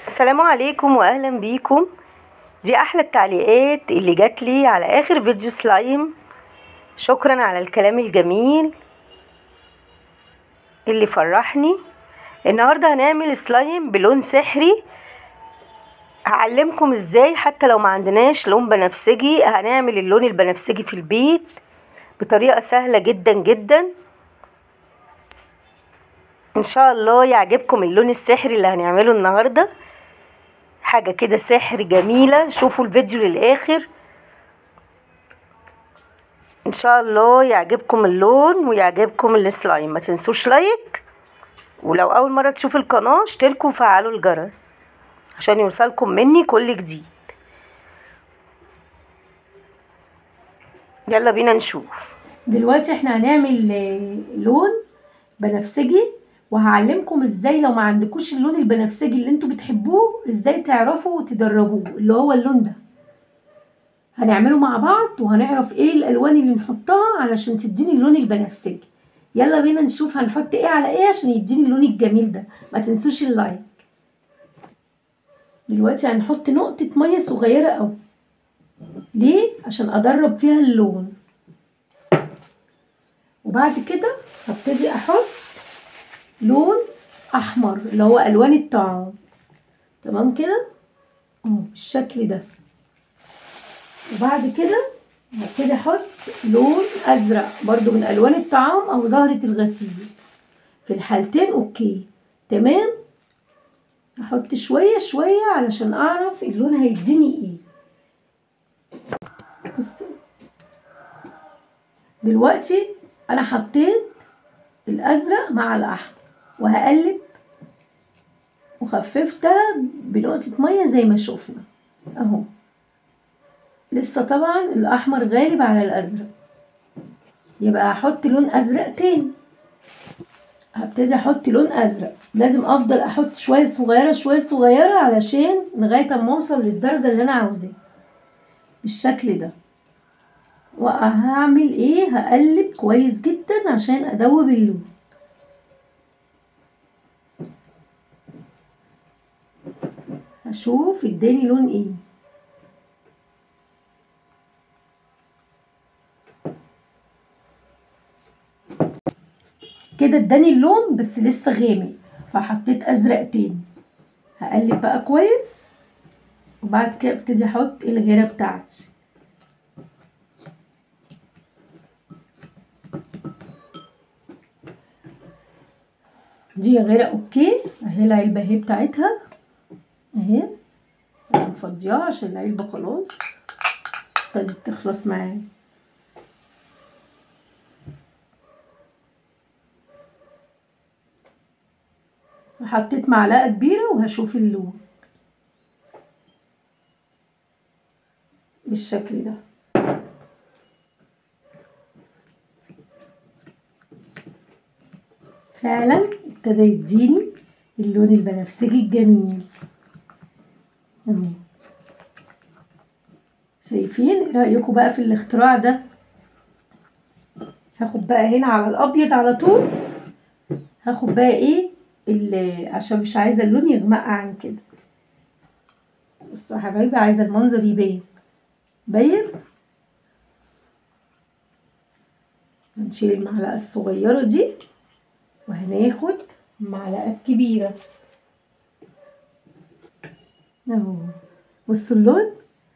السلام عليكم واهلا بيكم. دي احلى التعليقات اللي جات لي على اخر فيديو سلايم. شكرا على الكلام الجميل اللي فرحني. النهارده هنعمل سلايم بلون سحري. هعلمكم ازاي حتى لو ما عندناش لون بنفسجي هنعمل اللون البنفسجي في البيت بطريقه سهله جدا جدا. ان شاء الله يعجبكم اللون السحري اللي هنعمله النهارده. حاجة كده سحر جميلة. شوفوا الفيديو للآخر ان شاء الله يعجبكم اللون ويعجبكم السلايم. ما تنسوش لايك، ولو اول مرة تشوفوا القناة اشتركوا وفعلوا الجرس عشان يوصلكم مني كل جديد. يلا بينا نشوف. دلوقتي احنا هنعمل لون بنفسجي، وهعلمكم ازاي لو ما عندكوش اللون البنفسجي اللي انتوا بتحبوه ازاي تعرفوا وتدربوه، اللي هو اللون ده هنعمله مع بعض وهنعرف ايه الالوان اللي نحطها علشان تديني اللون البنفسجي. يلا بينا نشوف هنحط ايه على ايه عشان يديني اللون الجميل ده. ما تنسوش اللايك. دلوقتي هنحط نقطة مية صغيرة قوي. ليه؟ عشان ادرب فيها اللون. وبعد كده هبتدي احط لون احمر اللي هو الوان الطعام. تمام كده بالشكل ده. وبعد كده هبتدي احط لون ازرق برضو من الوان الطعام او زهرة الغسيل. في الحالتين اوكي تمام. هحط شوية شوية علشان اعرف اللون هيديني ايه. بصوا دلوقتي انا حطيت الازرق مع الاحمر وهقلب وخففتها بنقطة مية زي ما شوفنا اهو. لسه طبعا الاحمر غالب على الازرق، يبقى هحط لون ازرق تاني. هبتدي احط لون ازرق. لازم افضل احط شوية صغيرة شوية صغيرة علشان لغاية اما اوصل للدرجة اللي انا عاوزاها بالشكل ده. وهعمل ايه؟ هقلب كويس جدا عشان ادوب اللون. هشوف اداني لون ايه. كده اداني اللون بس لسه غامق، فحطيت ازرق تاني. هقلب بقى كويس وبعد كده ابتدي احط الغيره بتاعتي. دي غيره اوكي اهي. العلبه اهي بتاعتها اهي. انا مفضياها عشان العلبه خلاص ابتدت تخلص معايا. حطيت معلقه كبيره وهشوف اللون بالشكل ده. فعلا ابتدى يديني اللون البنفسجي الجميل اهو. شايفين؟ ايه رايكم بقى في الاختراع ده؟ هاخد بقى هنا على الابيض على طول. هاخد بقى ايه اللي عشان مش عايزه اللون يغمق عن كده. بصوا يا حبايبي عايزه المنظر يبان باين. هنشيل المعلقه الصغيره دي وهناخد المعلقه الكبيره اهو. بصوا اللون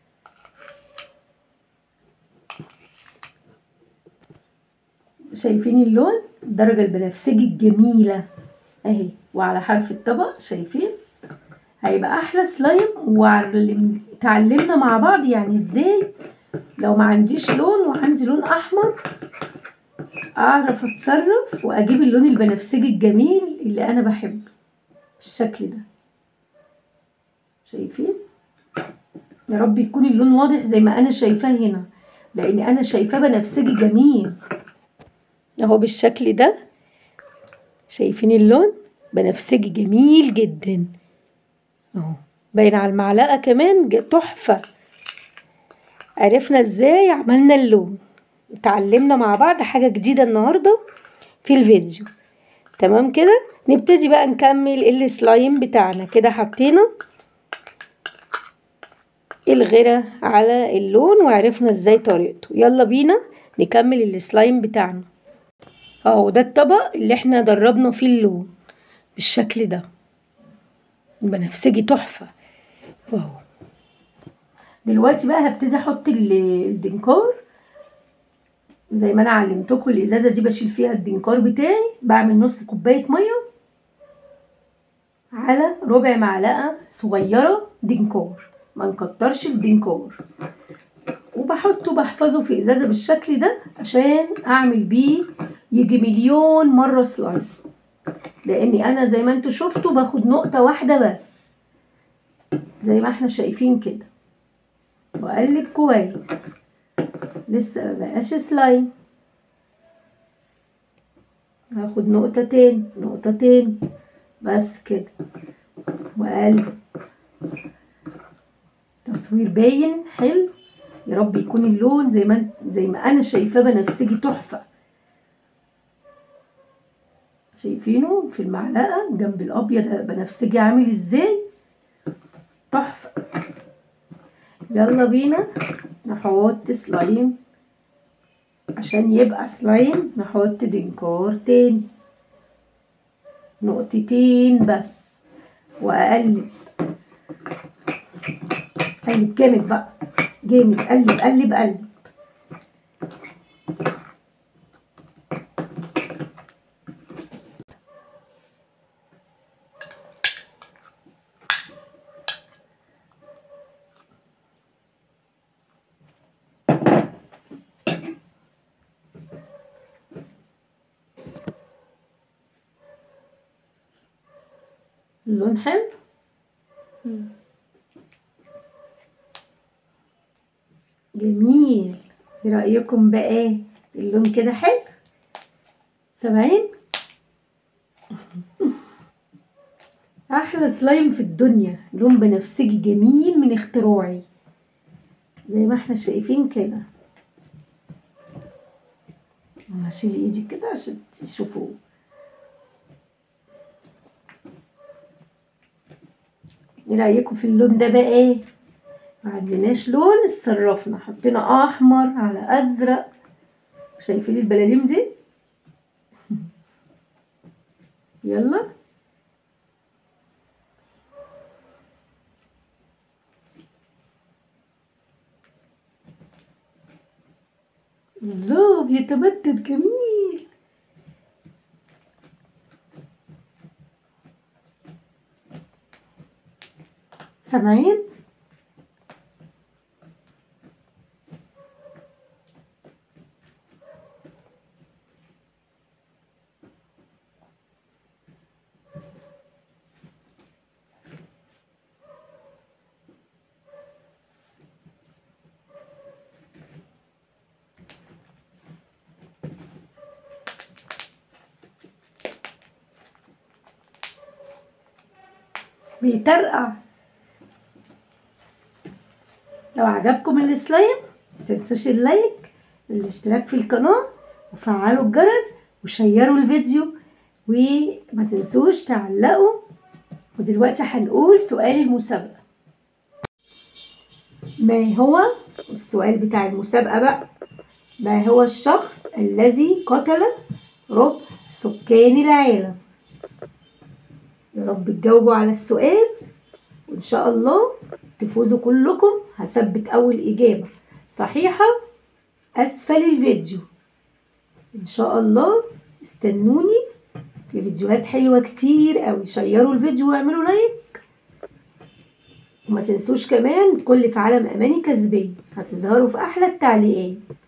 شايفين اللون؟ الدرجه البنفسجي الجميله اهي. وعلى حرف الطبق شايفين هيبقى احلى سلايم. وتعلمنا مع بعض يعني ازاي لو ما عنديش لون وعندي لون احمر اعرف اتصرف واجيب اللون البنفسجي الجميل اللي انا بحبه بالشكل ده. شايفين؟ يا رب يكون اللون واضح زي ما انا شايفاه هنا، لان انا شايفاه بنفسجي جميل اهو بالشكل ده. شايفين اللون بنفسجي جميل جدا اهو. باين على المعلقه كمان تحفه. عرفنا ازاي عملنا اللون. اتعلمنا مع بعض حاجه جديده النهارده في الفيديو. تمام كده. نبتدي بقى نكمل السلايم بتاعنا. كده حطينا الغيرة على اللون وعرفنا ازاي طريقته. يلا بينا نكمل السلايم بتاعنا. اهو ده الطبق اللي احنا دربنا فيه اللون بالشكل ده، بنفسجي تحفة. واو. دلوقتي بقى هبتدي احط الدينكور زي ما انا علمتكم. الازازة دي بشيل فيها الدينكور بتاعي، بعمل نص كوباية مية على ربع معلقة صغيرة دينكور، ما نكترش الدينكور، وبحطه بحفظه في ازازة بالشكل ده عشان اعمل بيه يجي مليون مرة سلايم، لاني انا زي ما انتوا شفتوا باخد نقطة واحدة بس زي ما احنا شايفين كده، واقلب كويس. لسه مبقاش سلايم، هاخد نقطة تاني نقطة تاني بس كده واقلب. تصوير باين حلو، يا رب يكون اللون زي ما انا شايفاه بنفسجي تحفة. شايفينه في المعلقة جنب الابيض بنفسجي عامل ازاي تحفة. يلا بينا نحط سلايم، عشان يبقى سلايم نحط دينكور تاني نقطتين بس واقلب. قلب جامد بقى، جامد، قلب قلب قلب. اللون حلو. جميل. ايه رأيكم بقى؟ اللون كده حلو، سامعين؟ احلى سلايم في الدنيا، لون بنفسجي جميل من اختراعي زي ما احنا شايفين كده. هشيل ايدي كده عشان تشوفوا. ايه رأيكم في اللون ده بقى؟ ما عندناش لون، اتصرفنا حطينا احمر على ازرق. شايفين البلاليم دي؟ يلا الله بيتمدد جميل. سامعين؟ بيطرقع. لو عجبكم السلايم متنسوش اللايك، الاشتراك في القناة، وفعلوا الجرس، وشيروا الفيديو، وما تنسوش تعلقوا. ودلوقتي هنقول سؤال المسابقة. ما هو السؤال بتاع المسابقة بقى؟ ما هو الشخص الذي قتل ربع سكان العالم؟ يا رب تجاوبوا على السؤال، وإن شاء الله تفوزوا كلكم. هثبت أول إجابة صحيحة أسفل الفيديو. إن شاء الله استنوني في فيديوهات حلوة كتير قوي. شيروا الفيديو واعملوا لايك، وما تنسوش كمان كل في عالم أماني كسبان هتظهروا في أحلى التعليقات.